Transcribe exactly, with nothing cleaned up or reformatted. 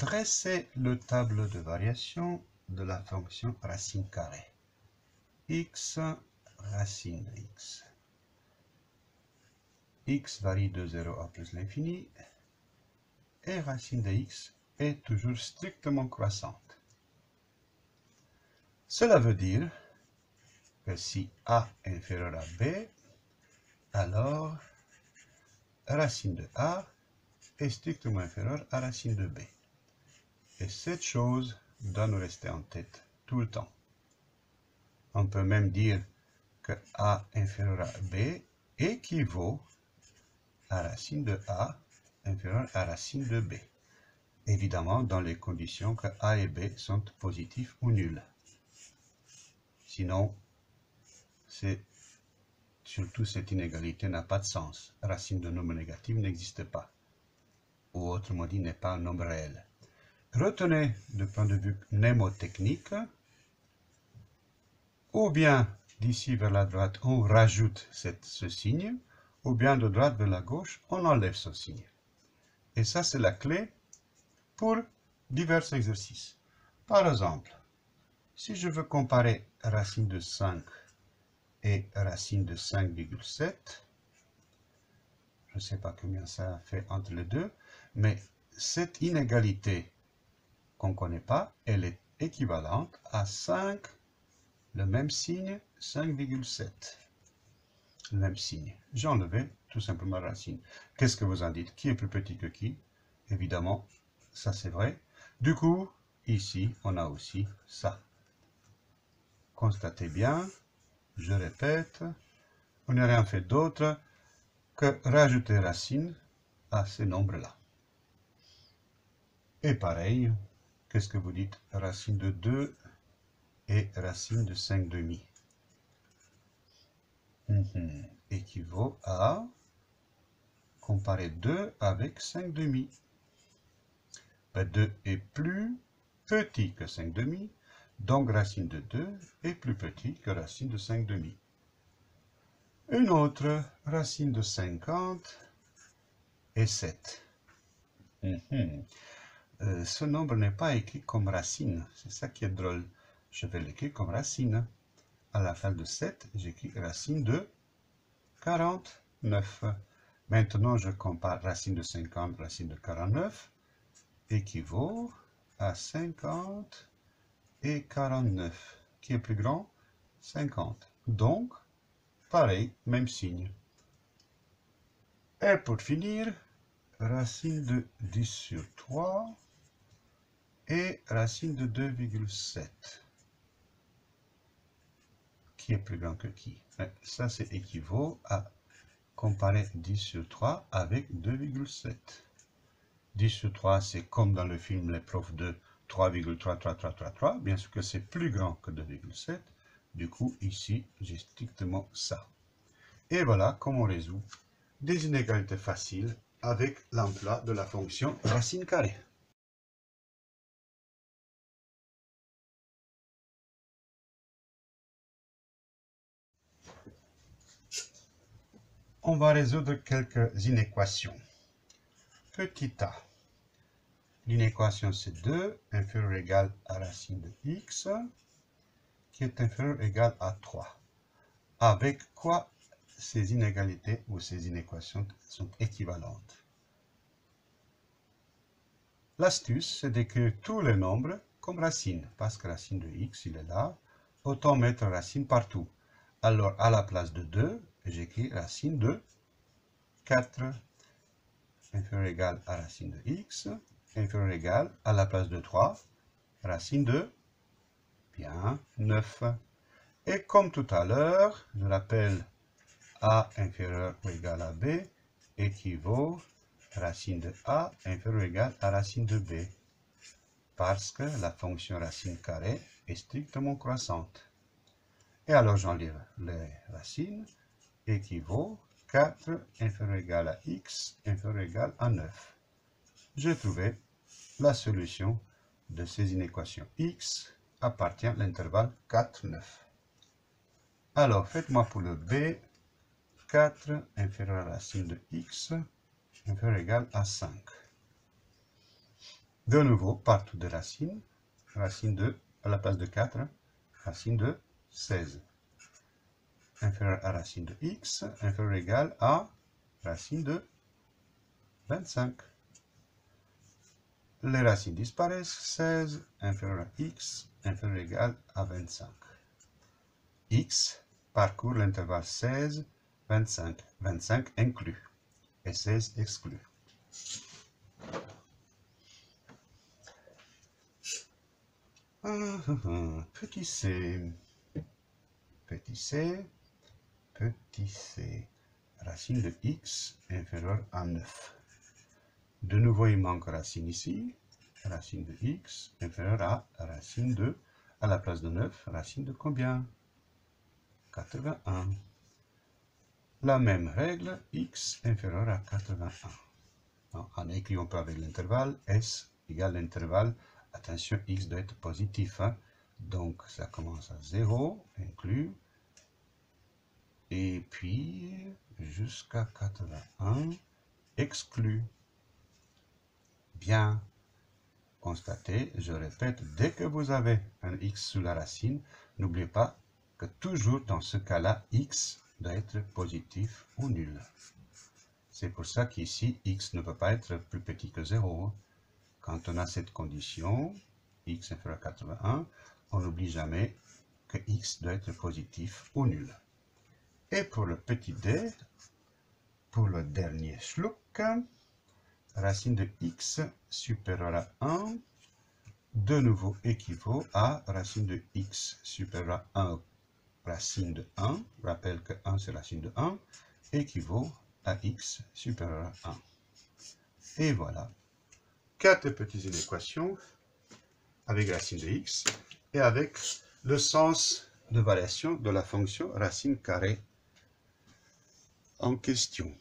Dressez le tableau de variation de la fonction racine carrée. X, racine de x. X varie de zéro à plus l'infini. Et racine de x est toujours strictement croissante. Cela veut dire que si a est inférieur à b, alors racine de a est strictement inférieure à racine de b. Et cette chose doit nous rester en tête tout le temps. On peut même dire que a inférieur à b équivaut à racine de a inférieure à racine de b. Évidemment, dans les conditions que a et b sont positifs ou nuls. Sinon, surtout cette inégalité n'a pas de sens. Racine de nombre négatif n'existe pas. Ou autrement dit, n'est pas un nombre réel. Retenez, du point de vue mnémotechnique, ou bien d'ici vers la droite, on rajoute cette, ce signe, ou bien de droite vers la gauche, on enlève ce signe. Et ça, c'est la clé pour divers exercices. Par exemple, si je veux comparer racine de cinq et racine de cinq virgule sept, je ne sais pas combien ça fait entre les deux, mais cette inégalité qu'on ne connaît pas, elle est équivalente à cinq, le même signe, cinq virgule sept. Le même signe. J'ai enlevé tout simplement la racine. Qu'est-ce que vous en dites? Qui est plus petit que qui? Évidemment, ça c'est vrai. Du coup, ici, on a aussi ça. Constatez bien, je répète, on n'a rien fait d'autre que rajouter racine à ces nombres-là. Et pareil, qu'est-ce que vous dites? Racine de deux et racine de cinq demi. Mmh. Équivaut à comparer deux avec cinq demi. Ben, deux est plus petit que cinq demi, donc racine de deux est plus petit que racine de cinq demi. Une autre, racine de cinquante et sept. Mmh. Euh, ce nombre n'est pas écrit comme racine, c'est ça qui est drôle. Je vais l'écrire comme racine. À la fin de sept, j'écris racine de quarante-neuf. Maintenant, je compare racine de cinquante, racine de quarante-neuf, équivaut à cinquante et quarante-neuf. Qui est plus grand? cinquante. Donc, pareil, même signe. Et pour finir, racine de dix sur trois et racine de deux virgule sept. Qui est plus grand que qui? Ça, c'est équivaut à comparer dix sur trois avec deux virgule sept. dix sur trois, c'est comme dans le film Les Profs deux, trois virgule trois trois trois trois trois. Bien sûr que c'est plus grand que deux virgule sept. Du coup, ici, j'ai strictement ça. Et voilà comment on résout des inégalités faciles avec l'emploi de la fonction racine carrée. On va résoudre quelques inéquations. Petit a. L'inéquation c'est deux, inférieur ou égal à racine de x, qui est inférieur ou égal à trois. Avec quoi ces inégalités ou ces inéquations sont équivalentes? L'astuce, c'est d'écrire tous les nombres comme racine, parce que racine de x, il est là. Autant mettre racine partout. Alors, à la place de deux, j'écris racine de quatre, inférieur ou égal à racine de x, inférieur ou égal à la place de trois, racine de, bien, neuf. Et comme tout à l'heure, je rappelle a inférieur ou égal à b équivaut racine de a inférieur ou égal à racine de b. Parce que la fonction racine carrée est strictement croissante. Et alors j'enlève les racines, équivaut quatre inférieur ou égal à x inférieur ou égal à neuf. J'ai trouvé la solution de ces inéquations. X appartient à l'intervalle quatre, neuf. Alors faites-moi pour le b, quatre inférieur à la racine de x inférieur ou égal à cinq. De nouveau, partout de racine, racine de, à la place de quatre, racine de seize. Inférieur à racine de x, inférieur ou égal à racine de vingt-cinq. Les racines disparaissent, seize, inférieur à x, inférieur ou égal à vingt-cinq. X parcourt l'intervalle seize, vingt-cinq, vingt-cinq inclus et seize exclus. Ah, ah, ah. Petit c, petit c, petit c, racine de x inférieure à neuf. De nouveau, il manque racine ici, racine de x inférieure à racine de, à la place de neuf, racine de combien? quatre-vingt-un. La même règle, x inférieur à quatre-vingt-un. En écrivant pas avec l'intervalle, s égale l'intervalle, attention, x doit être positif, hein. Donc ça commence à zéro, inclus, et puis jusqu'à quatre-vingt-un, exclu. Bien constaté, je répète, dès que vous avez un x sous la racine, n'oubliez pas que toujours dans ce cas-là, x doit être positif ou nul. C'est pour ça qu'ici, x ne peut pas être plus petit que zéro. Quand on a cette condition, x inférieur à quatre-vingt-un, on n'oublie jamais que x doit être positif ou nul. Et pour le petit d, pour le dernier schluck, racine de x supérieure à un, de nouveau équivaut à racine de x supérieure à un, racine de un, rappelle que un c'est racine de un, équivaut à x supérieur à un. Et voilà, quatre petites inéquations avec racine de x et avec le sens de variation de la fonction racine carrée en question.